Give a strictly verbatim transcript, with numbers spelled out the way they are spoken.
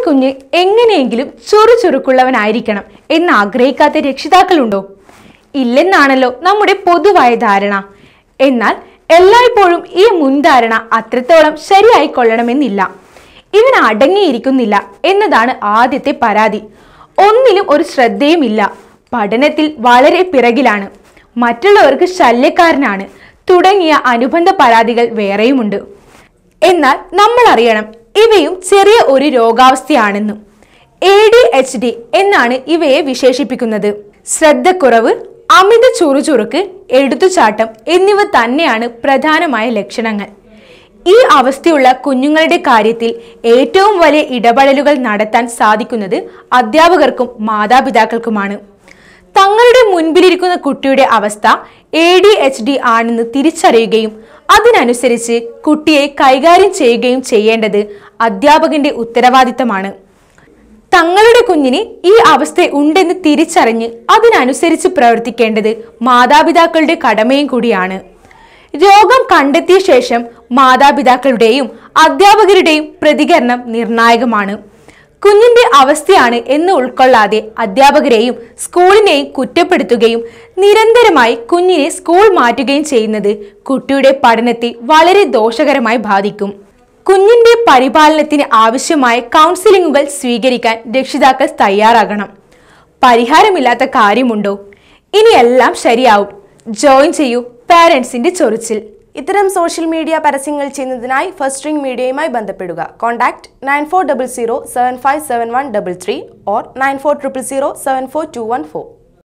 കുഞ്ഞ് എങ്ങനെയെങ്കിലും ചുറുചുറുക്കുള്ളവനായിരിക്കണം എന്ന് ആഗ്രഹിക്കാത്ത രക്ഷിതാക്കളുണ്ടോ? ഇല്ലെന്നാണല്ലോ നമ്മുടെ പൊതുവായ ധാരണ. എന്നാൽ എല്ലായ്പ്പോഴും ഈ മുൻധാരണ അത്രത്തോളം ശരിയായിക്കൊള്ളണമെന്നില്ല. ഇവൻ അടങ്ങിയിരിക്കുന്നില്ല എന്നതാണ് ആദ്യത്തെ പരാതി. ഒന്നിലും ഒരു ശ്രദ്ധയുമില്ല, പഠനത്തിൽ വളരെ പിറകിലാണ്, മറ്റുള്ളവർക്ക് ശല്യക്കാരനാണ് തുടങ്ങിയ അനുബന്ധ പരാതികൾ വേറെയുമുണ്ട്. എന്നാൽ നമ്മൾ അറിയണം, ഇവയും ചെറിയ ഒരു രോഗാവസ്ഥയാണെന്നും. എ ഡി എച്ച് ഡി എന്നാണ് ഇവയെ വിശേഷിപ്പിക്കുന്നത്. ശ്രദ്ധക്കുറവ്, അമിത ചുറുചുറുക്ക്, എടുത്തുചാട്ടം എന്നിവ തന്നെയാണ് പ്രധാനമായ ലക്ഷണങ്ങൾ. ഈ അവസ്ഥയുള്ള കുഞ്ഞുങ്ങളുടെ കാര്യത്തിൽ ഏറ്റവും വലിയ ഇടപെടലുകൾ നടത്താൻ സാധിക്കുന്നത് അധ്യാപകർക്കും മാതാപിതാക്കൾക്കുമാണ്. തങ്ങളുടെ മുൻപിലിരിക്കുന്ന കുട്ടിയുടെ അവസ്ഥ എ ഡി എച്ച് ഡി ആണെന്ന് തിരിച്ചറിയുകയും അതിനനുസരിച്ച് കുട്ടിയെ കൈകാര്യം ചെയ്യുകയും ചെയ്യേണ്ടത് അധ്യാപകന്റെ ഉത്തരവാദിത്തമാണ്. തങ്ങളുടെ കുഞ്ഞിന് ഈ അവസ്ഥ ഉണ്ടെന്ന് തിരിച്ചറിഞ്ഞ് അതിനനുസരിച്ച് പ്രവർത്തിക്കേണ്ടത് മാതാപിതാക്കളുടെ കടമയും കൂടിയാണ്. രോഗം കണ്ടെത്തിയ ശേഷം മാതാപിതാക്കളുടെയും അധ്യാപകരുടെയും പ്രതികരണം നിർണായകമാണ്. കുഞ്ഞിന്റെ അവസ്ഥയാണ് എന്ന് ഉൾക്കൊള്ളാതെ അധ്യാപകരെയും സ്കൂളിനെയും കുറ്റപ്പെടുത്തുകയും നിരന്തരമായി കുഞ്ഞിനെ സ്കൂൾ മാറ്റുകയും ചെയ്യുന്നത് കുട്ടിയുടെ പഠനത്തെ വളരെ ദോഷകരമായി ബാധിക്കും. കുഞ്ഞിന്റെ പരിപാലനത്തിന് ആവശ്യമായ കൗൺസിലിങ്ങുകൾ സ്വീകരിക്കാൻ രക്ഷിതാക്കൾ തയ്യാറാകണം. പരിഹാരമില്ലാത്ത കാര്യമുണ്ടോ? ഇനിയെല്ലാം ശരിയാവും. ജോയിൻ ചെയ്യൂ പാരന്റ്സിന്റെ ചൊറിച്ചിൽ. ഇത്തരം സോഷ്യൽ മീഡിയ പരസ്യങ്ങൾ ചെയ്യുന്നതിനായി ഫസ്റ്റ് റിംഗ് മീഡിയയുമായി ബന്ധപ്പെടുക. Contact nine four double zero seven five seven one double three or nine four triple zero seven four two one four.